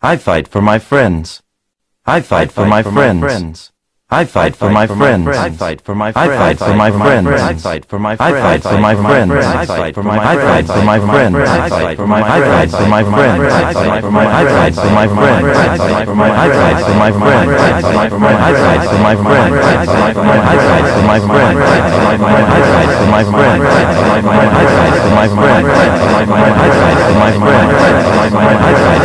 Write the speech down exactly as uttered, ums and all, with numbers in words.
I fight for my friends. I fight for my friends. I fight for my friends. I fight for my friends. I fight for my friends. I fight for my friends. I fight for my friends. I fight for my I fight for my friends. I fight for my I fight for my friends. I fight for my I fight for my friends. I fight for my I fight for my friends. I fight for my I fight for my friends. I fight for my I fight for my friends. I fight for my I fight for my friends. I fight for my I fight for my friends. I fight for my I fight for my friends. I fight for my I fight